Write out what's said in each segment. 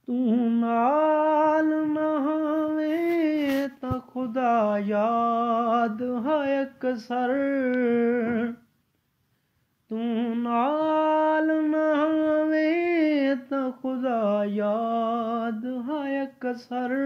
तूं नाल न होवे तां खुदा याद है अक्सर तूं नाल न होवे तां खुदा याद है अक्सर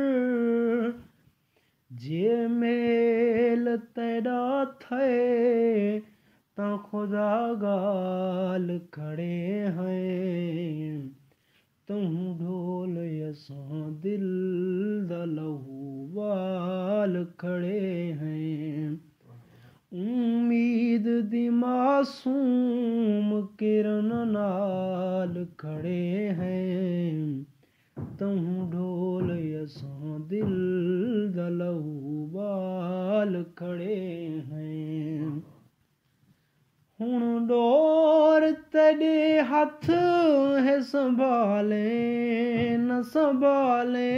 जे मेल तेरा थे तां खुदा गाल खड़े हैं तूं ढोल असां दिल दा लहू वाल खड़े हैं उम्मीद दी मासूम किरण नाल खड़े हैं तूं ढोल असां दिल दा लहू वाल खड़े हैं हुण डोर तेरे हथ है संभाले न संभाले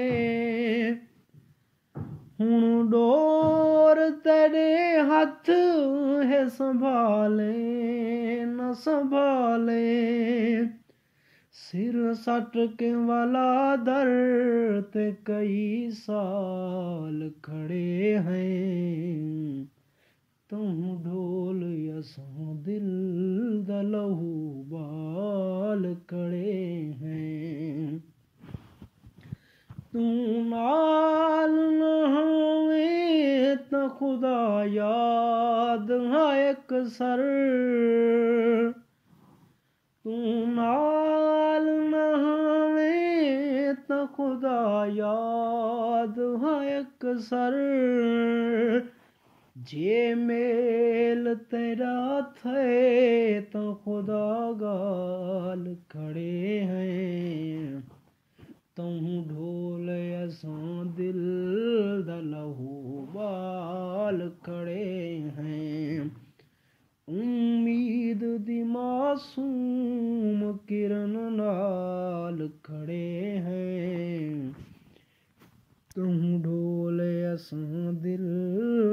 हुण डोर तेरे हथ है संभाले न संभाले सिर सट के वाला दर ते कई साल खड़े हैं तूं ढोल असां दिल दा लहू बाल खड़े हैं तूं नाल न होवे तां खुदा याद है अक्सर तूं नाल न होवे तां खुदा याद है अक्सर जे मेल तेरा थे तो खुदा गाल खड़े हैं तूं ढोल असां दिल दा लहू बाल खड़े हैं उम्मीद दी मासूम किरण नाल खड़े हैं तूं ढोल असां दिल